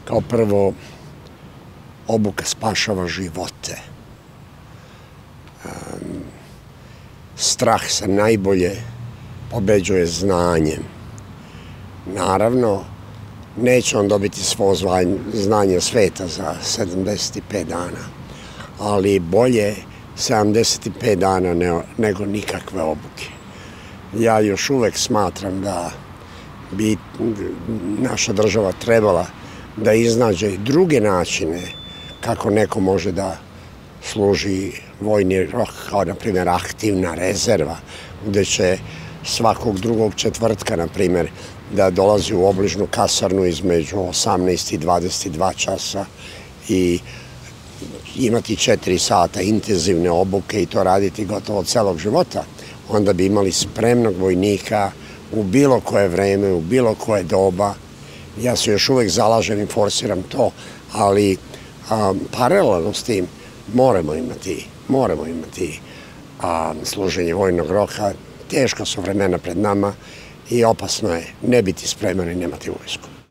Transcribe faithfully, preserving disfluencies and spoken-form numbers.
Kao prvo, obuka spašava živote. Strah se najbolje pobeđuje znanjem. Naravno, neće on dobiti svo znanje sveta za sedamdeset pet dana, ali bolje sedamdeset pet dana nego nikakve obuke. Ja još uvek smatram da bi naša država trebala da iznađe i druge načine kako neko može da služi vojni rok, kao na primjer aktivna rezerva, gde će svakog drugog četvrtka, na primjer, da dolazi u obližnu kasarnu između osamnaest i dvadeset dva časa i imati četiri sata intenzivne obuke i to raditi gotovo celog života. Onda bi imali spremnog vojnika u bilo koje vreme, u bilo koje doba. Ja se još uvek zalažem i forsiram to, ali paralelno s tim moramo imati, moramo imati služenje vojnog roka. Teška su vremena pred nama i opasno je ne biti spreman i nemati vojsku.